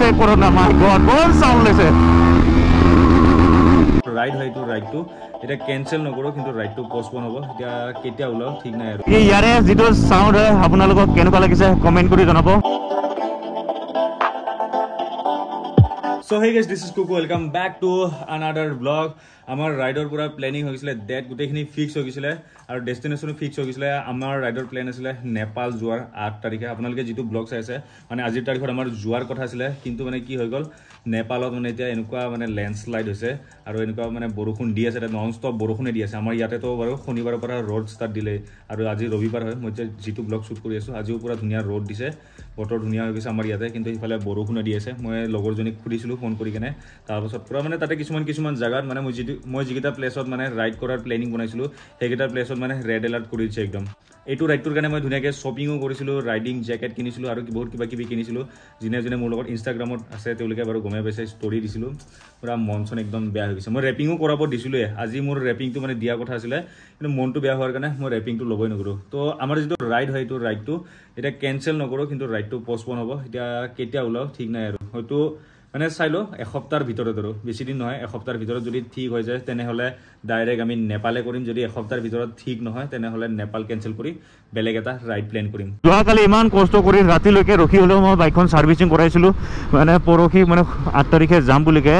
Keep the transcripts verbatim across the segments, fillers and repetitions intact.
Break করো না my god কোন সাউন্ড লেছে রাইড হয়তো রাইডটো এটা ক্যান্সেল নকৰো কিন্তু ৰাইডটো পোষ্টপন হ'ব এতিয়া কেতিয়া ওলাও ঠিক নাই আৰু এই ইয়াৰে যেটো সাউন্ড হয় আপোনালোকক কেনেকুৱা লাগিছে কমেন্ট কৰি জনাব So hey guys, this is Kuku. Welcome back to another vlog. Amar rider pura planning hogisile that gutekhini fix hogisile aru destination fix hogisile amar rider plan asile Nepal joar eight tarikhe apnaloke jitu vlog saise mane ajir tarikhot amar joar kotha asile kintu mane ki hoy gol Nepalot mane etia enukwa mane landslide hoise aru enukwa mane borokhun di ase non stop borokhune di ase amar yate to baru shonibar pora road start dile aru aji robibar hoy moi jitu vlog shoot kori asu ajiu pura dhunia road dise botor dhunia hoy gise amar yate kintu ifale borokhune di ase moi logor jonik khudisilu phone kori kene tar pasot pura mane tate kisuman kisuman jagat mane moi jitu মই জিগিটা প্লেসত মানে ride কৰাৰ planning বনাইছিলো হেগিটা প্লেসত মানে red alert কৰিছে একদম এইটো ৰাইডটোৰ কাৰণে মই ধুনিয়াকে শপিংও কৰিছিলো ৰাইডিং জ্যাকেট কিনিছিলো আৰু বহুত কিবা কিবি কিনিছিলো জিনে জিনে মোৰ লগত ইনষ্টাগ্ৰামত আছে তেওঁলোকে বাৰু গমে পাইছে ষ্টৰি দিছিলো পুৰা মনচন একদম বেয়া হৈ গৈছে মই ৰেপিংও কৰাব দিছিলো আজি মোৰ ৰেপিংটো মানে দিয়া কথা আছিল কিন্তু মনটো বেয়া হোৱাৰ কাৰণে মই ৰেপিংটো লবই নকৰো তো আমাৰ যেটো ৰাইড হয় এইটো ৰাইডটো এটা ক্যান্সেল নকৰো কিন্তু ৰাইডটো পোষ্টপন হ'ব এতিয়া কেতিয়া ওলাও ঠিক নাই আৰু হয়তো মানে চাইলো এক সপ্তাহৰ ভিতৰত আৰু বেছি দিন নহয় এক সপ্তাহৰ ভিতৰত যদি ঠিক হৈ যায় তেনে হলে ডাইৰেক্ট আমি নেপালে কৰিম যদি এক সপ্তাহৰ ভিতৰত ঠিক নহয় তেনে হলে নেপাল ক্যান্সেল কৰি বেলেগ এটা ৰাইড প্ল্যান কৰিম যোৱাকালি ইমান কষ্ট কৰি ৰাতিলৈকে ৰখি হলেও মই বাইকখন সাৰ্ভিসিং কৰাইছিলো মানে পৰখি মানে আঠ তাৰিখে যাম বুলিকে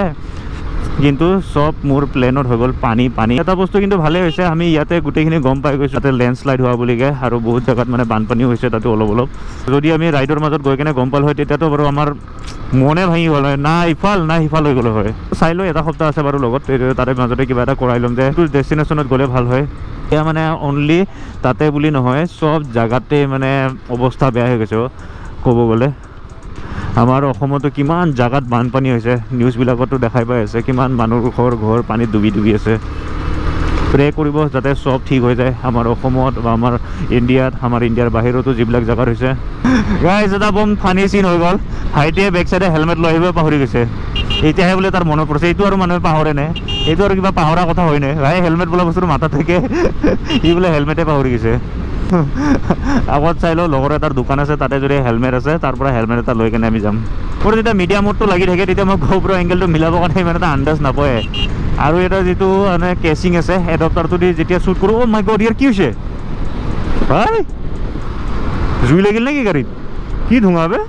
কিন্তু সব মোৰ প্লেনত হৈ গল পানী পানী এটা বস্তু কিন্তু ভালে হৈছে আমি ইয়াতে গুটেখিনি গম পাই গৈছো তাতে ল্যান্ডস্লাইড হোৱা বুলিকে আৰু বহুত জায়গাত মানে বানপানী হৈছে তাতে অলপ অলপ যদি আমি ৰাইডৰ মাজত গৈ কেনে গম পাল হয় তেতিয়াতো বাৰু আমাৰ মনে ভাঙি গল হয় না ইফাল না সিফাল হৈ গল হয় চাইলো এটা সপ্তাহ আছে বাৰু লগত তাৰে মাজতে কিবা এটা কৰাই লম যে ডেষ্টিনেশ্যনত গ'লে ভাল হয় এতিয়া মানে অনলি তাতে বুলি নহয় সব জায়গাতে মানে অৱস্থা বেয়া হৈ গৈছে ক'ব গ'লে আমাৰ অসমতো কিমান জায়গাত বানপানী হৈছে নিউজ বিলাকতো দেখাই পাই আছে কিমান মানুহৰ ঘৰ পানীত ডুবি ডুবি আছে প্ৰে কৰিব যাতে সব ঠিক হৈ যায় আমাৰ অসমত বা আমাৰ ইণ্ডিয়াত আমাৰ ইণ্ডিয়াৰ বাহিৰতো যিবিলাক জায়গাত হৈছে গাইজ এটা বম ফানি চিন হৈ গ'ল ভাইটিয়ে বেক চাইডে হেলমেট লৈ আহিব পাহৰি গৈছে এতিয়াহে বোলে তাৰ মনত পৰিছে এইটো আৰু মানুহে পাহৰে নে এইটো আৰু কিবা পাহৰা কথা হয় নে ভাই হেলমেট বোলা বস্তুটো মাথাত থাকে ই বোলে হেলমেটে পাহৰি গৈছে আগত চাইলো লগৰ এটাৰ দোকান আছে তাতে যদি হেলমেট আছে তাৰ পৰা হেলমেট এটা লৈ কেনে আমি যাম মোৰ যেতিয়া মিডিয়া মোডটো লাগি থাকে তেতিয়া মই গোপ্ৰ এংগেলটো মিলাবৰ কাৰণে ইমান এটা আন্দাজ নাপায় আৰু এটা যিটো মানে কেচিং আছে এডপ্টাৰটো দি যেতিয়া শ্বুট কৰোঁ অ' মাই গড ইয়াৰ কি হৈছে ভাই জুই লাগিল নেকি গাড়ীত কি ধোঁৱা বে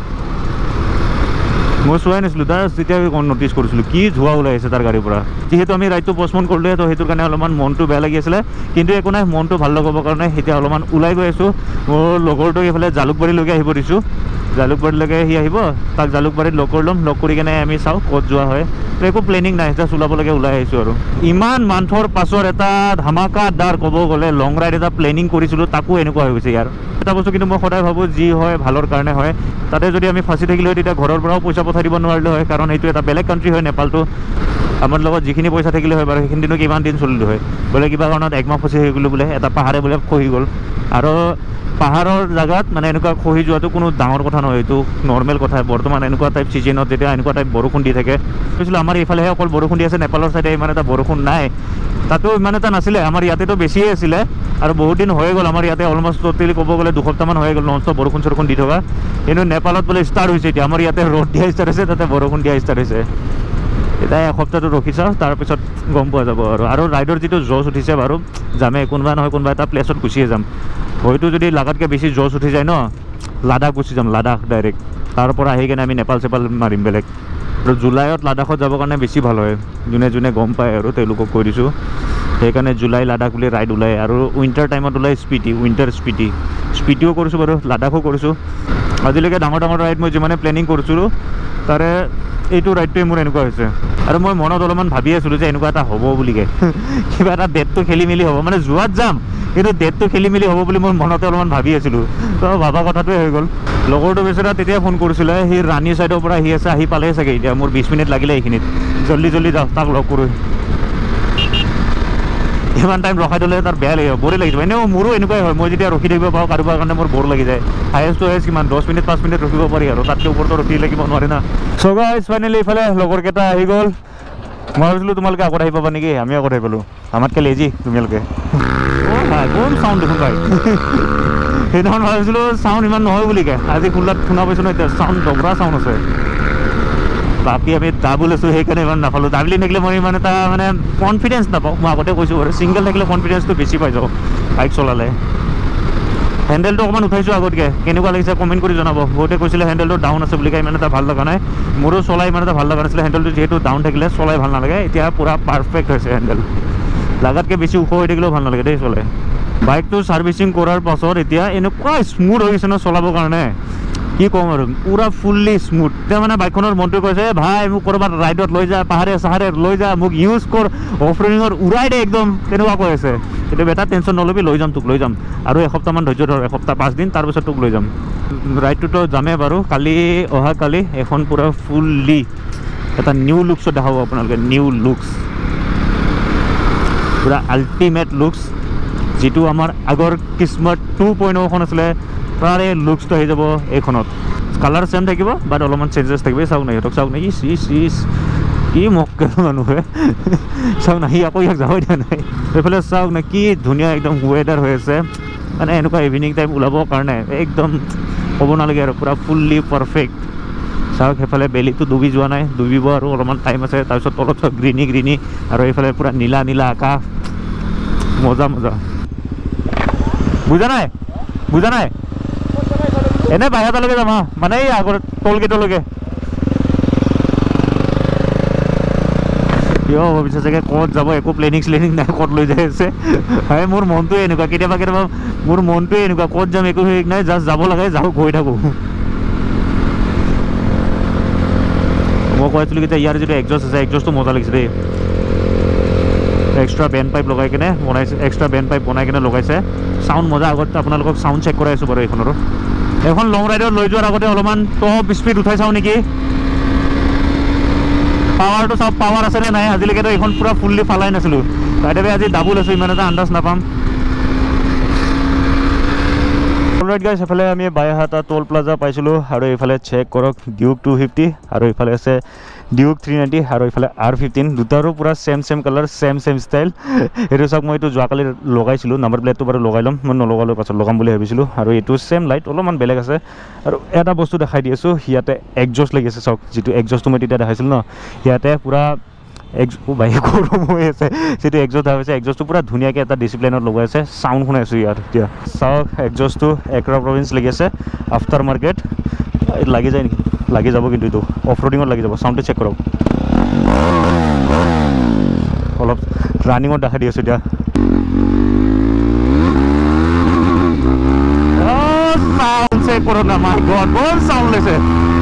মই চোৱাই নাছিলোঁ তাৰ যেতিয়া নটিচ কৰিছিলোঁ কি ধোঁৱা ওলাই আছে তাৰ গাড়ীৰ পৰা যিহেতু আমি ৰাইডটো পষ্টপন কৰিলোঁ তো সেইটোৰ কাৰণে অলপমান মনটো বেয়া লাগি আছিলে কিন্তু একো নাই মনটো ভাল লগাবৰ কাৰণে এতিয়া অলপমান ওলাই গৈ আছোঁ মোৰ লগৰটোক এইফালে জালুকবাৰীলৈকে আহিব দিছোঁ জালুকবাৰীলৈকে সি আহিব তাক জালুকবাৰীত লগ কৰি ল'ম লগ কৰি কেনে আমি চাওঁ ক'ত যোৱা হয় তো একো প্লেনিং নাই জাষ্ট ওলাবলৈকে ওলাই আহিছোঁ আৰু ইমান মান্থৰ পাছৰ এটা ধামাকাদাৰ ক'ব গ'লে লং ৰাইড এটা প্লেনিং কৰিছিলোঁ তাকো এনেকুৱা হৈ গৈছে ইয়াৰ এটা বস্তু কিন্তু মই সদায় ভাবোঁ যি হয় ভালৰ কাৰণে হয় তাতে যদি আমি ফাঁচি থাকিলে হয় তেতিয়া ঘৰৰ পৰাও পইচা পঠাই দিব নোৱাৰিলে হয় কাৰণ এইটো এটা বেলেগ কাণ্ট্ৰি হয় নেপালটো আমাৰ লগত যিখিনি পইচা থাকিলে হয় বাৰু সেইখিনি দিনো কিমান দিন চলিলোঁ হয় বোলে কিবা কাৰণত একমাহ ফচি হৈ গ'লোঁ বোলে এটা পাহাৰে বোলে খহি গ'ল আৰু পাহাৰৰ জাগাত মানে এনেকুৱা খহি যোৱাটো কোনো ডাঙৰ কথা নহয় এইটো নৰ্মেল কথা বৰ্তমান এনেকুৱা টাইপ ছিজনত যেতিয়া এনেকুৱা টাইপ বৰষুণ দি থাকে কৈছিলোঁ আমাৰ এইফালেহে অকল বৰষুণ দি আছে নেপালৰ ছাইডে ইমান এটা বৰষুণ নাই তাতো ইমান এটা নাছিলে আমাৰ ইয়াতেতো বেছিয়ে আছিলে আৰু বহুত দিন হৈ গ'ল আমাৰ ইয়াতে অলমষ্ট টোটেলি ক'ব গ'লে দুসপ্তাহমান হৈ গ'ল নন ষ্টপ বৰষুণ চৰষুণ দি থকা কিন্তু নেপালত বোলে ষ্টাৰ্ট হৈছে এতিয়া আমাৰ ইয়াতে ৰ'দ দিয়া ষ্টাৰ্ট হৈছে তাতে বৰষুণ দিয়া ষ্টাৰ্ট হৈছে এতিয়া এসপ্তাহটো ৰখি চাওঁ তাৰপিছত গম পোৱা যাব আৰু আৰু ৰাইডৰ যিটো জছ উঠিছে বাৰু যামে কোনোবা নহয় কোনোবা এটা প্লেচত গুচিয়ে যাম হয়তো যদি লাগাতকৈ বেছি জছ উঠি যায় ন লাডাখ গুচি যাম লাডাখ ডাইৰেক্ট তাৰ পৰা আহি কেনে আমি নেপাল চেপাল মাৰিম বেলেগ আৰু জুলাইত লাডাখত যাবৰ কাৰণে বেছি ভাল হয় যোনে যোনে গম পায় আৰু তেওঁলোকক কৈ দিছোঁ সেইকাৰণে জুলাই লাডাখ বুলি ৰাইড ওলায় আৰু উইণ্টাৰ টাইমত ওলায় স্পিটি উইণ্টাৰ স্পিটি স্পিটিও কৰিছোঁ বাৰু লাডাখো কৰিছোঁ আজিলৈকে ডাঙৰ ডাঙৰ ৰাইড মই যিমানে প্লেনিং কৰিছিলোঁ তাৰে এইটো ৰাইডটোৱে মোৰ এনেকুৱা হৈছে আৰু মই মনত অলপমান ভাবি আছিলোঁ যে এনেকুৱা এটা হ'ব বুলিকে কিবা এটা ডেটটো খেলি মেলি হ'ব মানে যোৱাত যাম কিন্তু ডেটটো খেলি মেলি হ'ব বুলি মই মনতে অলপমান ভাবি আছিলোঁ তো ভাবা কথাটোৱে হৈ গ'ল লগৰটো বেচেৰা তেতিয়া ফোন কৰিছিলে সি ৰাণী ছাইডৰ পৰা আহি আছে আহি পালেই চাগে এতিয়া মোৰ বিছ মিনিট লাগিলে এইখিনিত জল্দি জল্দি যাওঁ তাক লগ কৰোঁ ইমান টাইম ৰখাই দিলে তাৰ বেয়া লাগিব বৰে লাগি যাব এনেও মোৰো এনেকুৱাই হয় মই যেতিয়া ৰখি থাকিব পাৰোঁ কাৰোবাৰ কাৰণে মোৰ বৰ লাগি যায় হায়েষ্ট টু হায়েষ্ট কিমান দহ মিনিট পাঁচ মিনিট ৰখিব পাৰি আৰু তাতকৈ ওপৰতো ৰখি লাগিব নোৱাৰি না চ' গাইজ ফাইনেলি এইফালে লগৰকেইটা আহি গ'ল মই ভাবিছিলোঁ তোমালোকে আগত আহি পাবা নেকি আমি আগত আহি পালোঁ আমাতকৈ লেজি তোমালোকে কোন চাউণ্ড দেখোন পাই সেইদিনাখন ভাবিছিলোঁ চাউণ্ড ইমান নহয় বুলিকে আজি খোলাত শুনা পাইছোঁ ন এতিয়া চাউণ্ড দগৰা চাউণ্ড আছে বাকী আমি ডাবল আছোঁ সেইকাৰণে ইমান নাপালোঁ ডাবলি থাকিলে মই ইমান এটা মানে কনফিডেঞ্চ নাপাওঁ মই আগতে কৈছোঁ বাৰু ছিংগল থাকিলে কনফিডেঞ্চটো বেছি পাই যাওঁ বাইক চলালে হেণ্ডেলটো অকণমান উঠাইছোঁ আগতকৈ কেনেকুৱা লাগিছে কমেণ্ট কৰি জনাব বহুতে কৈছিলে হেণ্ডেলটো ডাউন আছে বুলি ইমান এটা ভাল লগা নাই মোৰো চলাই ইমান এটা ভাল লগা নাছিলে হেণ্ডেলটো যিহেতু ডাউন থাকিলে চলাই ভাল নালাগে এতিয়া পূৰা পাৰফেক্ট হৈছে হেণ্ডেল লাগাতকৈ বেছি ওখ হৈ থাকিলেও ভাল নালাগে দেই চলাই বাইকটো ছাৰ্ভিচিং কৰাৰ পাছত এতিয়া এনেকুৱা স্মুথ হৈ গৈছে ন চলাবৰ কাৰণে কি ক'ম আৰু পূৰা ফুল্লি স্মুথ এতিয়া মানে বাইকখনৰ মনটো কৈছে ভাই মোক ক'ৰবাত ৰাইডত লৈ যা পাহাৰে চাহাৰে লৈ যা মোক ইউজ কৰ অফ ৰ'ডিঙত উৰাই দে একদম তেনেকুৱা কৈ আছে কিন্তু এটা টেনশ্যন নল'বি লৈ যাম তোক লৈ যাম আৰু এসপ্তাহমান ধৈৰ্য ধৰ এসপ্তাহ পাঁচদিন তাৰপিছত তোক লৈ যাম ৰাইডটোতো যামেই বাৰু কালি অহা কালি এখন পূৰা ফুল্লি এটা নিউ লুকছত দেখাব আপোনালোকে নিউ লুকছ পূৰা আল্টিমেট লুকছ যিটো আমাৰ আগৰ কিসমত টু পইণ্ট অ'খন আছিলে তাৰে লুকছটো আহি যাব এইখনত কালাৰ ছেম থাকিব বাট অলপমান চেঞ্জেছ থাকিব চাওক নাই সিহঁতক চাওক নাই ইচ ইচ ইচ কি মক্কেল মানুহে চাওক নাই আকৌ ইয়াক যাব দিয়া নাই এইফালে চাওক না কি ধুনীয়া একদম ৱেডাৰ হৈ আছে মানে এনেকুৱা ইভিনিং টাইম ওলাবৰ কাৰণে একদম ক'ব নালাগে আৰু পূৰা ফুল্লি পাৰফেক্ট চাওক সেইফালে বেলিটো ডুবি যোৱা নাই ডুবিব আৰু অলপমান টাইম আছে তাৰপিছত তলত চাওক গ্ৰীণি গ্ৰীণি আৰু এইফালে পূৰা নীলা নীলা আকাশ মজা মজা বুজা নাই বুজা নাই এনে বাহিৰলৈকে যাম হা মানে এই আগৰ টোল গেটলৈকে কিয় ভাবিছে চাগে ক'ত যাব একো প্লেনিং শ্লেনিং নাই ক'ত লৈ যাই আছে হয় মোৰ মনটোৱে এনেকুৱা কেতিয়াবা কেতিয়াবা মোৰ মনটোৱে এনেকুৱা ক'ত যাম একো হেৰি নাই জাষ্ট যাব লাগে যাওঁ গৈ থাকোঁ মই কৈ আছিলোঁ এতিয়া ইয়াৰ যিটো এক্সজষ্ট আছে এক্সজষ্টটো মজা লাগিছে দেই এক্সট্ৰা বেণ্ড পাইপ লগাই কিনে বনাইছে এক্সট্ৰা বেণ্ড পাইপ বনাই কিনে লগাইছে চাউণ্ড মজা আগত আপোনালোকক চাউণ্ড চেক কৰাই আছোঁ বাৰু এইখনৰো এখন লং ৰাইডত লৈ যোৱাৰ আগতে অলপমান টপ স্পীড উঠাই চাওঁ নেকি পাৱাৰটো চাওক পাৱাৰ আছেনে নাই আজিলৈকেতো এইখন পূৰা ফুল্লি ফালাই নাছিলোঁ বাইদেৱে আজি ডাবুল আছোঁ ইমান এটা আন্দাজ নাপাম অলৰাইট গাইছ এফালে আমি বাইহাটা টোল প্লাজা পাইছিলোঁ আৰু এইফালে চেক কৰক ডিউক টু ফিফটি আৰু এইফালে আছে ডিউক থ্ৰী নাইণ্টি আৰু এইফালে আৰ ফিফটিন দুটাৰো পূৰা same same colour same same style এইটো চাওক মই এইটো যোৱাকালি লগাইছিলোঁ নাম্বাৰ প্লেটটো বাৰু লগাই ল'ম মই নলগালোঁ পাছত লগাম বুলি ভাবিছিলোঁ আৰু এইটো ছেম লাইট অলপমান বেলেগ আছে আৰু এটা বস্তু দেখাই দি আছোঁ ইয়াতে এক্সজষ্ট লাগি আছে চাওক যিটো এক্সজষ্টটো মই তেতিয়া দেখাইছিলোঁ ন ইয়াতে পূৰা এক্স বাইক গৰম হৈ আছে যিটো এক্সজষ্ট হৈছে এক্সজষ্টটো পূৰা ধুনীয়াকৈ এটা ডিচিপ্লিনত লগাই আছে চাউণ্ড শুনাই আছোঁ ইয়াত এতিয়া চাওক এক্সজষ্টটো একৰা প্ৰভিন্স লাগি আছে আফটাৰ মাৰ্কেট লাগি যায় নেকি লাগি যাব কিন্তু এইটো অফ ৰ'ডিঙত লাগি যাব চাউণ্ডটো চেক কৰক অলপ ৰানিঙত দেখাই দি আছোঁ এতিয়া চাউণ্ড চেক কৰক না মাই গড বহুত চাউণ্ড লৈছে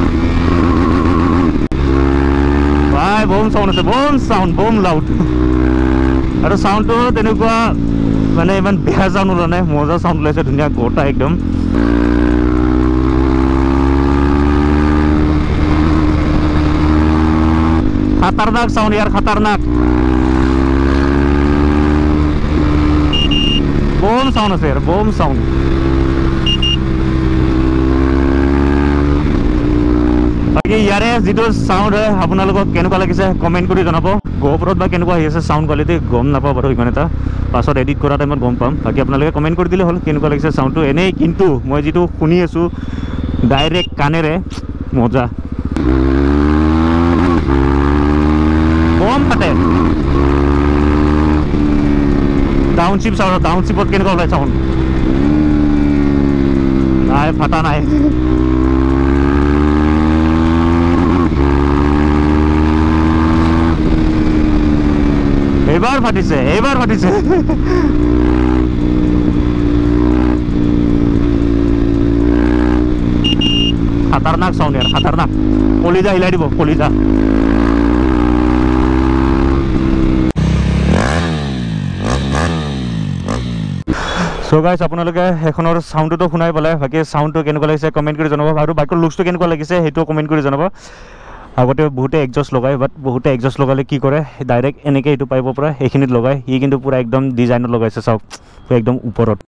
ভাই বম চাউণ্ড আছে বম চাউণ্ড বম লাউড আৰু চাউণ্ডটো তেনেকুৱা মানে ইমান বেয়া চাউণ্ড ওলোৱা নাই মজা চাউণ্ড ওলাইছে ধুনীয়া গোটা একদম खतरनाक साउंड यार खतरनाक बम साउंड আছে यार बम साउंड বাকি ইয়াৰে যিটো সাউন্ড হয় আপোনালোকক কেনেকুৱা লাগিছে কমেন্ট কৰি জনাব গোপ্ৰত বা কেনেকুৱা হৈছে সাউন্ড কোৱালিটি গম নাপাব বাৰু ইমান এটা পাছত এডিট কৰা টাইমত গম পাম বাকি আপোনালোকে কমেন্ট কৰি দিলে হ'ল কেনেকুৱা লাগিছে সাউন্ডটো এনেই কিন্তু মই যিটো শুনি আছো ডাইৰেক্ট কানেৰে মজা বম ফাটে ডাউনশিপ চাওঁ ডাউনশিপত কেনেকুৱা ওলাই চাউণ্ড নাই ফাটা নাই এইবাৰ ফাটিছে এইবাৰ ফাটিছে খাতাৰনাক চাউণ্ড ইয়াৰ খাতাৰনাক কলিজা হিলাই দিব কলিজা সো গাইজ আপোনালোকে এখনৰ সাউণ্ডটো শুনাই পালে বাকি সাউণ্ডটো কেনেকুৱা লাগিছে কমেন্ট কৰি জনাব আৰু বাইকৰ লুকছটো কেনেকুৱা লাগিছে সেইটো কমেন্ট কৰি জনাব আগতে বহুতে এক্সজষ্ট লগায় বাট বহুতে এক্সজষ্ট লগালে কি কৰে ডাইৰেক্ট এনেকৈ এইটো পাইব পৰা এইখিনিত লগায় ই কিন্তু পূৰা একদম ডিজাইনত লগাইছে চাওক একদম ওপৰত